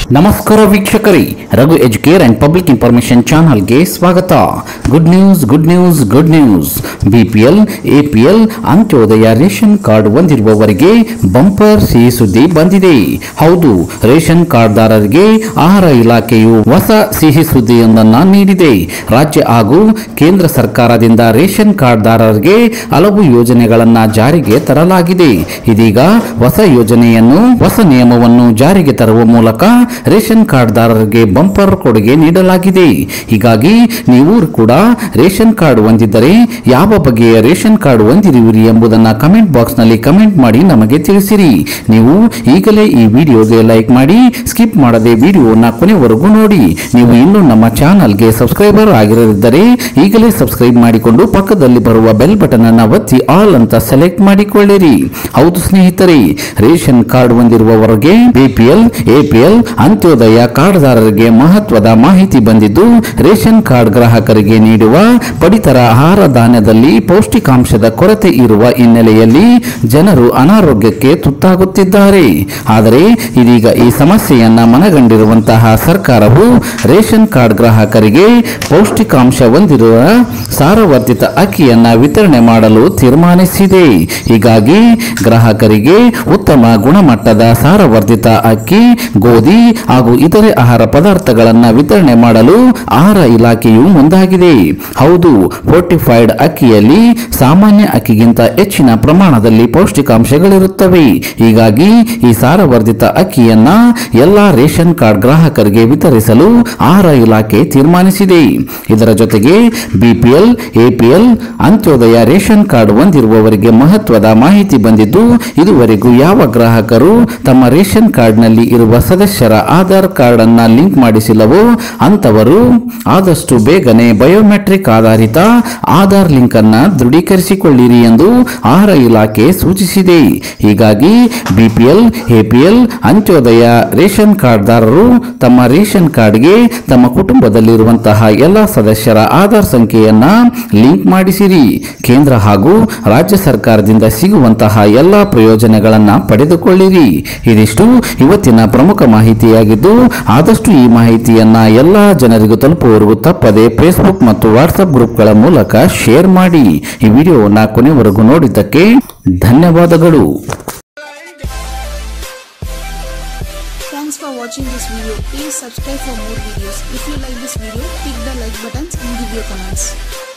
ನಮಸ್ಕಾರ ವೀಕ್ಷಕರೇ, Raghu educare and public information ಚಾನಲ್ಗೆ ಸ್ವಾಗತ. Good news. BPL, APL, Antyodaya ration card ಹೊಂದಿರುವವರಿಗೆ ಬಂಪರ್ ಸಿಹಿ ಸುದ್ದಿ ಬಂದಿದೆ. ಹೌದು, ರೇಷನ್ ಕಾರ್ಡ್ದಾರರಿಗೆ ಆಹಾರ ಇಲಾಖೆಯು ಹೊಸ ಸಿಹಿ ಸುದ್ದಿಯೊಂದನ್ನು ನೀಡಿದೆ. ರಾಜ್ಯ ಹಾಗೂ ಕೇಂದ್ರ ಸರ್ಕಾರದಿಂದ ರೇಷನ್ ಕಾರ್ಡ್ದಾರರಿಗೆ ಹಲವು ಯೋಜನೆಗಳನ್ನು ಜಾರಿಗೆ ತರಲಾಗಿದೆ. ಇದೀಗ ಹೊಸ ಯೋಜನೆಯನ್ನು, ಹೊಸ ನಿಯಮವನ್ನು ಜಾರಿಗೆ ತರುವ ಮೂಲಕ ರೇಷನ್ ಕಾರ್ಡ್ದಾರರಿಗೆ ಬಂಪರ್ ಕೊಡುಗೆ ನೀಡಲಾಗಿದೆ. ಹೀಗಾಗಿ ನೀವು ಕೂಡ ರೇಷನ್ ಕಾರ್ಡ್ ಹೊಂದಿದ್ದರೆ ಯಾವ ಬಗೆಯ ರೇಷನ್ ಕಾರ್ಡ್ ಹೊಂದಿರುವಿರಿ ಎಂಬುದನ್ನು ಕಮೆಂಟ್ ಬಾಕ್ಸ್ ನಲ್ಲಿ ಕಮೆಂಟ್ ಮಾಡಿ ನಮಗೆ ತಿಳಿಸಿರಿ. ನೀವು ಈಗಲೇ ಈ ವಿಡಿಯೋಗೆ ಲೈಕ್ ಮಾಡಿ, ಸ್ಕಿಪ್ ಮಾಡದೆ ವಿಡಿಯೋನ ಕೊನೆವರೆಗೂ ನೋಡಿ. ನೀವು ಇನ್ನೂ ನಮ್ಮ ಚಾನಲ್ಗೆ ಸಬ್ಸ್ಕ್ರೈಬರ್ ಆಗಿರದಿದ್ದರೆ ಈಗಲೇ ಸಬ್ಸ್ಕ್ರೈಬ್ ಮಾಡಿಕೊಂಡು ಪಕ್ಕದಲ್ಲಿ ಬರುವ ಬೆಲ್ ಬಟನ್ ಅನ್ನು ಒತ್ತಿ ಆಲ್ ಅಂತ ಸೆಲೆಕ್ಟ್ ಮಾಡಿಕೊಳ್ಳಿರಿ. ಹೌದು ಸ್ನೇಹಿತರೆ, ರೇಷನ್ ಕಾರ್ಡ್ ಹೊಂದಿರುವವರಿಗೆ ಬಿಪಿಎಲ್, ಎಪಿಎಲ್, ಅಂತ್ಯೋದಯ ಕಾರ್ಡ್ದಾರರಿಗೆ ಮಹತ್ವದ ಮಾಹಿತಿ ಬಂದಿದ್ದು, ರೇಷನ್ ಕಾರ್ಡ್ ಗ್ರಾಹಕರಿಗೆ ನೀಡುವ ಪಡಿತರ ಆಹಾರ ಧಾನ್ಯದಲ್ಲಿ ಪೌಷ್ಟಿಕಾಂಶದ ಕೊರತೆ ಇರುವ ಹಿನ್ನೆಲೆಯಲ್ಲಿ ಜನರು ಅನಾರೋಗ್ಯಕ್ಕೆ ತುತ್ತಾಗುತ್ತಿದ್ದಾರೆ. ಆದರೆ ಇದೀಗ ಈ ಸಮಸ್ಯೆಯನ್ನ ಮನಗಂಡಿರುವಂತಹ ಸರ್ಕಾರವು ರೇಷನ್ ಕಾರ್ಡ್ ಗ್ರಾಹಕರಿಗೆ ಪೌಷ್ಟಿಕಾಂಶ ಹೊಂದಿರುವ ಸಾರವರ್ಧಿತ ಅಕ್ಕಿಯನ್ನ ವಿತರಣೆ ಮಾಡಲು ತೀರ್ಮಾನಿಸಿದೆ. ಹೀಗಾಗಿ ಗ್ರಾಹಕರಿಗೆ ಉತ್ತಮ ಗುಣಮಟ್ಟದ ಸಾರವರ್ಧಿತ ಅಕ್ಕಿ, ಗೋಧಿ ಹಾಗೂ ಇತರೆ ಆಹಾರ ಪದಾರ್ಥಗಳನ್ನು ವಿತರಣೆ ಮಾಡಲು ಆಹಾರ ಇಲಾಖೆಯು ಮುಂದಾಗಿದೆ. ಹೌದು, ಫೋರ್ಟಿಫೈಡ್ ಅಕ್ಕಿಯಲ್ಲಿ ಸಾಮಾನ್ಯ ಅಕ್ಕಿಗಿಂತ ಹೆಚ್ಚಿನ ಪ್ರಮಾಣದಲ್ಲಿ ಪೌಷ್ಟಿಕಾಂಶಗಳಿರುತ್ತವೆ. ಹೀಗಾಗಿ ಈ ಸಾರವರ್ಧಿತ ಅಕ್ಕಿಯನ್ನ ಎಲ್ಲಾ ರೇಷನ್ ಕಾರ್ಡ್ ಗ್ರಾಹಕರಿಗೆ ವಿತರಿಸಲು ಆಹಾರ ಇಲಾಖೆ ತೀರ್ಮಾನಿಸಿದೆ. ಇದರ ಜೊತೆಗೆ BPL, APL, Antyodaya ration card ಹೊಂದಿರುವವರಿಗೆ ಮಹತ್ವದ ಮಾಹಿತಿ ಬಂದಿದ್ದು, ಇದುವರೆಗೂ ಯಾವ ಗ್ರಾಹಕರು ತಮ್ಮ ರೇಷನ್ ಕಾರ್ಡ್ನಲ್ಲಿ ಇರುವ ಸದಸ್ಯರ ಆಧಾರ್ ಕಾರ್ಡ್ ಅನ್ನ ಲಿಂಕ್ ಮಾಡಿಸಿಲ್ಲವೋ ಅಂತವರು ಆದಷ್ಟು ಬೇಗನೆ ಬಯೋಮೆಟ್ರಿಕ್ ಆಧಾರಿತ ಆಧಾರ್ ಲಿಂಕ್ ಅನ್ನ ದೃಢೀಕರಿಸಿಕೊಳ್ಳಿರಿ ಎಂದು ಆಹಾರ ಇಲಾಖೆ ಸೂಚಿಸಿದೆ. ಹೀಗಾಗಿ ಬಿಪಿಎಲ್, ಎಪಿಎಲ್, ಅಂತ್ಯೋದಯ ರೇಷನ್ ಕಾರ್ಡ್ದಾರರು ತಮ್ಮ ರೇಷನ್ ಕಾರ್ಡ್ಗೆ ತಮ್ಮ ಕುಟುಂಬದಲ್ಲಿರುವಂತಹ ಎಲ್ಲ ಸದಸ್ಯರ ಆಧಾರ್ ಸಂಖ್ಯೆಯನ್ನ ಲಿಂಕ್ ಮಾಡಿಸಿರಿ. ಕೇಂದ್ರ ಹಾಗೂ ರಾಜ್ಯ ಸರ್ಕಾರದಿಂದ ಸಿಗುವಂತಹ ಎಲ್ಲ ಪ್ರಯೋಜನಗಳನ್ನ ಪಡೆದುಕೊಳ್ಳಿರಿ. ಇದಿಷ್ಟು ಇವತ್ತಿನ ಪ್ರಮುಖ ಮಾಹಿತಿಯಾಗಿದ್ದು, ಆದಷ್ಟು ಈ ಮಾಹಿತಿಯನ್ನ ಎಲ್ಲಾ ಜನರಿಗೂ ತಲುಪುವವರೆಗೂ ತಪ್ಪದೆ ಫೇಸ್ಬುಕ್ ಮತ್ತು ವಾಟ್ಸ್ಆಪ್ ಗ್ರೂಪ್ಗಳ ಮೂಲಕ ಶೇರ್ ಮಾಡಿ. ಈ ವಿಡಿಯೋವನ್ನು ಕೊನೆವರೆಗೂ ನೋಡಿದ್ದಕ್ಕೆ ಧನ್ಯವಾದಗಳು. Thanks for watching this video. Please subscribe for more videos. If you like this video, click the like buttons and give your comments.